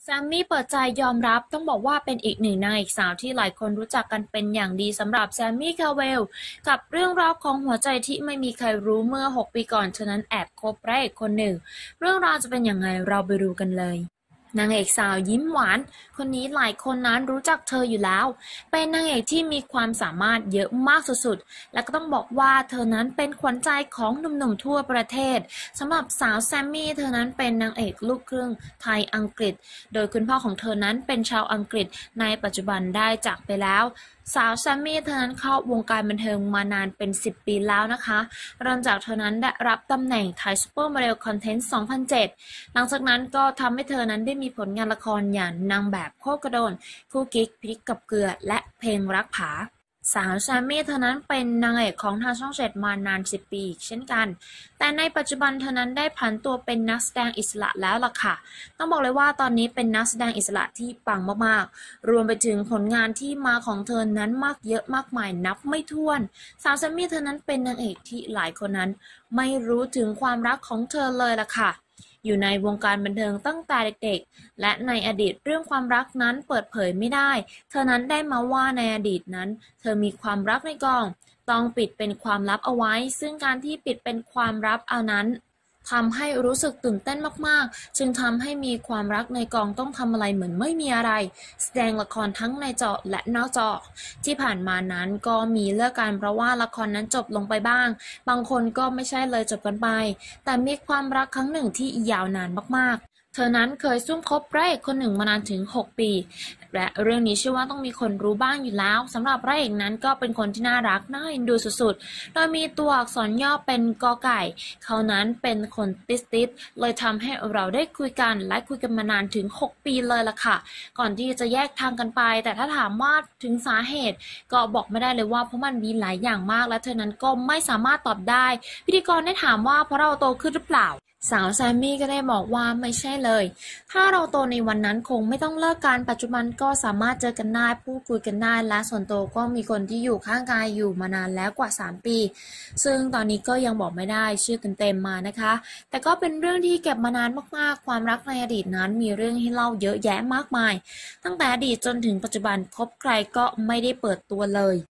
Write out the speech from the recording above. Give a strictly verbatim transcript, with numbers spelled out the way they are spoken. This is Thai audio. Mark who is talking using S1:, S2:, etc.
S1: แซมมี่เปิดใจยอมรับต้องบอกว่าเป็นอีกหนึ่งนางเอกสาวที่หลายคนรู้จักกันเป็นอย่างดีสำหรับแซมมี่คาเวลกับเรื่องราวของหัวใจที่ไม่มีใครรู้เมื่อหกปีก่อนเธอนั้นแอบคบพระเอกคนหนึ่งเรื่องราวจะเป็นอย่างไรเราไปดูกันเลยนางเอกสาวยิ้มหวานคนนี้หลายคนนั้นรู้จักเธออยู่แล้วเป็นนางเอกที่มีความสามารถเยอะมากสุดๆและก็ต้องบอกว่าเธอนั้นเป็นขวัญใจของหนุ่มๆทั่วประเทศสำหรับสาวแซมมี่เธอนั้นเป็นนางเอกลูกครึ่งไทยอังกฤษโดยคุณพ่อของเธอนั้นเป็นชาวอังกฤษในปัจจุบันได้จากไปแล้วสาวแซมมี่เธอนั้นเข้าวงการบันเทิงมานานเป็นสิบปีแล้วนะคะเริ่มจากเธอนั้นได้รับตำแหน่ง Thai Supermodel Contest สองพันเจ็ดหลังจากนั้นก็ทำให้เธอนั้นได้มีผลงานละครอย่างนางแบบโคกระโดนคู่กิ๊กพริกกับเกลือและเพลงรักผาสาวแซมมี่เธอนั้นเป็นนางเอกของทางช่องเจ็ดมานานสิบปีเช่นกันแต่ในปัจจุบันเธอนั้นได้ผันตัวเป็นนักแสดงอิสระแล้วล่ะค่ะต้องบอกเลยว่าตอนนี้เป็นนักแสดงอิสระที่ปังมากๆรวมไปถึงผลงานที่มาของเธอนั้นมากเยอะมากมายนับไม่ถ้วนสาวแซมมี่เธอนั้นเป็นนางเอกที่หลายคนนั้นไม่รู้ถึงความรักของเธอเลยล่ะค่ะอยู่ในวงการบันเทิงตั้งแต่เด็กๆและในอดีตเรื่องความรักนั้นเปิดเผยไม่ได้เธอนั้นได้มาว่าในอดีตนั้นเธอมีความรักในกองต้องปิดเป็นความลับเอาไว้ซึ่งการที่ปิดเป็นความลับเอานั้นทำให้รู้สึกตื่นเต้นมากๆจึงทำให้มีความรักในกองต้องทำอะไรเหมือนไม่มีอะไรแสดงละครทั้งในจอและนอกจอที่ผ่านมานั้นก็มีเลิกกันเพราะว่าละครนั้นจบลงไปบ้างบางคนก็ไม่ใช่เลยจบกันไปแต่มีความรักครั้งหนึ่งที่ยาวนานมากๆเธอนั้นเคยซุ่มคบพระเอกคนหนึ่งมานานถึงหกปีและเรื่องนี้เชื่อว่าต้องมีคนรู้บ้างอยู่แล้วสำหรับพระเอกนั้นก็เป็นคนที่น่ารักน่าเอ็นดูสุดๆโดยมีตัวอักษรย่อเป็นกอไก่เขานั้นเป็นคนติดๆเลยทำให้เราได้คุยกันและคุยกันมานานถึงหกปีเลยล่ะค่ะก่อนที่จะแยกทางกันไปแต่ถ้าถามว่าถึงสาเหตุก็บอกไม่ได้เลยว่าเพราะมันมีหลายอย่างมากและเธอนั้นก็ไม่สามารถตอบได้พิธีกรได้ถามว่าเพราะเราโตขึ้นหรือเปล่าสาวแซมมี่ก็ได้บอกว่าไม่ใช่เลยถ้าเราโตในวันนั้นคงไม่ต้องเลิกกันปัจจุบันก็สามารถเจอกันได้พูดคุยกันได้และส่วนตัวก็มีคนที่อยู่ข้างกายอยู่มานานแล้วกว่าสามปีซึ่งตอนนี้ก็ยังบอกไม่ได้ชื่อเต็มๆมานะคะแต่ก็เป็นเรื่องที่เก็บมานานมากๆความรักในอดีตนั้นมีเรื่องให้เล่าเยอะแยะมากมายตั้งแต่อดีตจนถึงปัจจุบันคบใครก็ไม่ได้เปิดตัวเลย